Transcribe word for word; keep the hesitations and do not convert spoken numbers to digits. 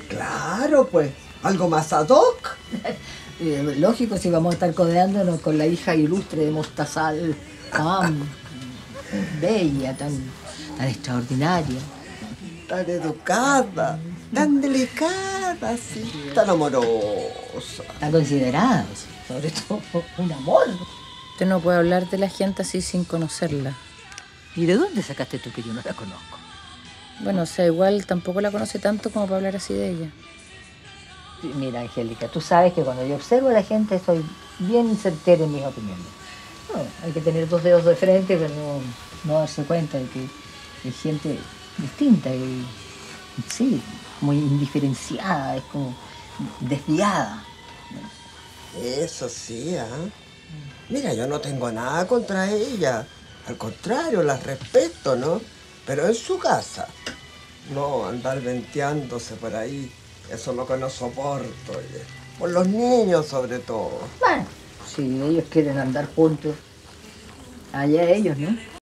Claro, pues. Algo más ad hoc. Eh, lógico, si vamos a estar codeándonos con la hija ilustre de Mostazal, tan bella, tan, tan extraordinaria. Tan educada, tan delicada, sí, tan amorosa. Tan considerada, sobre todo un amor. Usted no puede hablar de la gente así sin conocerla. ¿Y de dónde sacaste tú que yo no la conozco? Bueno, o sea, igual tampoco la conoce tanto como para hablar así de ella. Mira, Angélica, tú sabes que cuando yo observo a la gente soy bien certera en mis opiniones. No, hay que tener dos dedos de frente, pero no, no darse cuenta de que hay gente distinta y, sí, muy indiferenciada, es como desviada. Eso sí, ¿ah? ¿eh? Mira, yo no tengo nada contra ella. Al contrario, la respeto, ¿no? Pero en su casa. No, andar venteándose por ahí. Eso es lo que no soporto. Oye. Por los niños, sobre todo. Bueno, si ellos quieren andar juntos, allá ellos, ¿no?